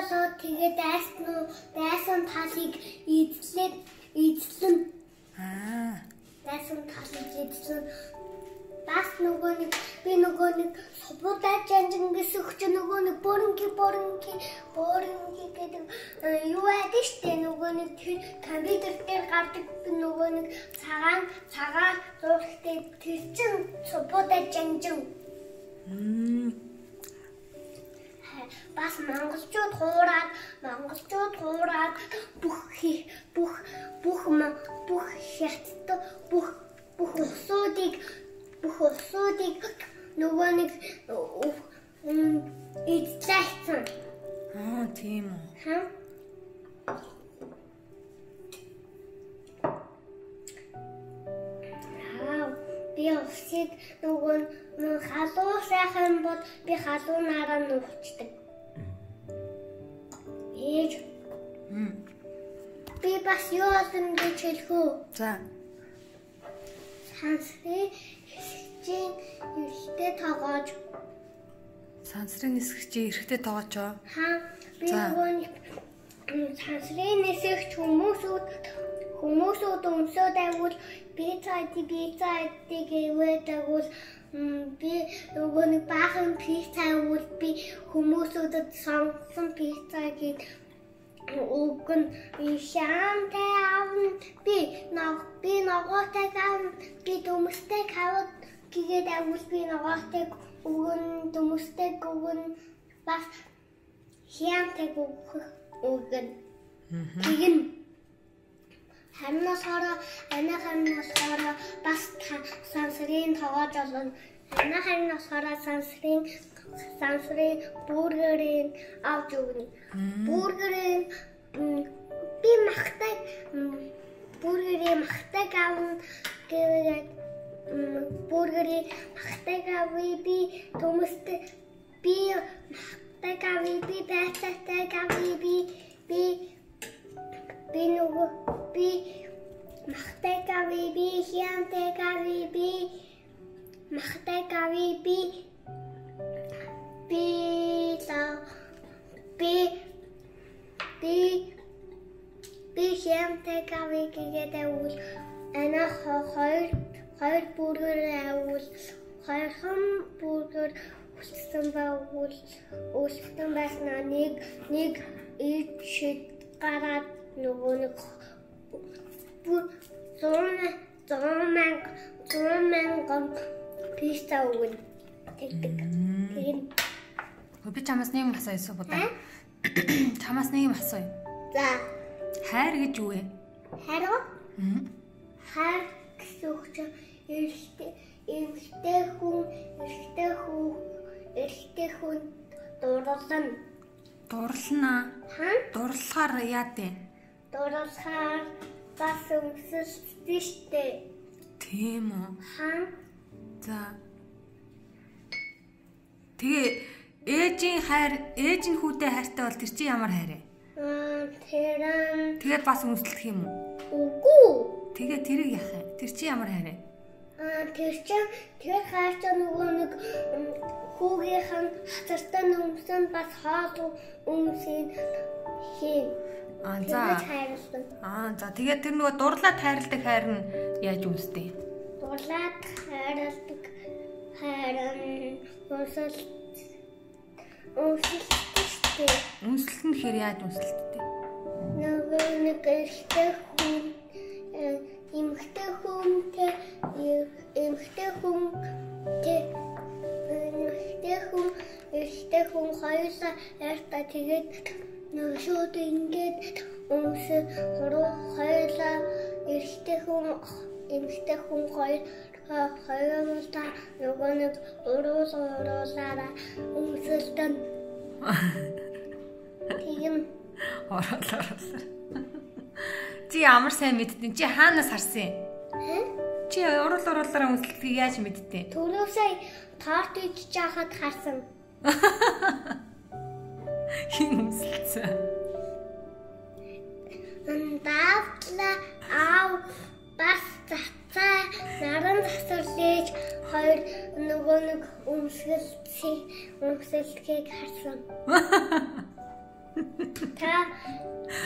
болоо тэгээд дайсан талыг эзлэн дайсан талыг эзлэн бас нөгөө нэг би нөгөө нэг супутаа жанжин гэсэн хүч нөгөө нэг боринки гэдэг юу байдаг штэ нөгөө нэг тэр компьютер дээр гардаг нөгөө нэг цагаан зурагтай тэр чин супутаа жанжин бас монголчууд хуураад бүх хятад бүх усуудыг нөгөө нэг эзлэсэн. Тийм үү. Би усыг нөгөө халуун сайхан бол би халуунаараа нуучдаг. Би бас юу олсон гэж хэлэхүү. За. Сансрын эсгчийн эрхтэй тоогооч. Сансрын эсгчийн эрхтэй тоогооч. Би нөгөө сансрын эсгч хүмүүсүүд өмсөд аввал пиццаадыг ивэд аввал би нөгөө нэг баахан пицца аввал би хүмүүсүүдэд сонгосон пиццааг уг нь шаамтай авна би ногоотой авна би дөмөстэй аваад гээд аввал би ногоотой өгөн дөмөстэй өгөн бас шаамтай өгөн тэгин хамнаас хараа бас сансрын тоогооч олон хамнаас хараа сансрын бургерын авч өгнө. Бургерын би махтаг авна гэвэл бургерын махтаг авъя би төмөстэй би махтаг авъя би байцаатай авъя би махтаг авъя би хянтаг авъя би махтаг авъя би хянтаг авъя гэдэг аввал ана хоёр бургер аввал хоёрхан бургер үлдсэн байснаа нэг ичэд гараад нөгөө нэг 100,000 пицца өгнө. Тэгээд би чамаас нэг юм асууя супутаа. Чамаас нэг юм асууя. За. Хайр гэж юу вэ? Хайр уу? Хайр гэсэн үг чинь эрэгтэй хүн дурлана. Дурлана. Дурлахаар яа дээ? Дурлахаар бас өмсөлтөө штэ. Тийм үү? За. Тэгээ ээжийн хүүтэй хайртай бол тэр чинь ямар хайр вэ? Тэгээд бас өмсөлдөх юм уу? Үгүй. Тэгээд тэрийг яах вэ? Тэр чинь ямар хайр вэ? Тэр хайртай нөгөө нэг хүүгийнхэн хатартай өмсөн бас хоол өмсөн хийн. За тэгээд тэр нөгөө дурлаад хайрладаг хайр нь яаж өмсдэй? Дурлаад хайрладаг хайр нь Үнсэлт нь хэр яаж үнсэлттэй? Нөгөө нэг эмхтэй хүн хоёулаа ярьтаа тэгээд нөгөө шууд ингээд өмсөж хоёулаа эмхтэй хүн хоёулаа нөгөө нэг уруулаараа өмсөлтөн тийм оруулаа. Чи ямар сайн мэдтэн? Чи хаанаас харсан? Чи уруулаараа үнсэлтгийг яаж мэдтэн? Түрүүсээ торт идэж байхад харсан. Хин үнсэлцээ? Давтла бас цацаа наран засварлаж хоёр нөгөө нэг өмсөлтгийг харсан. Та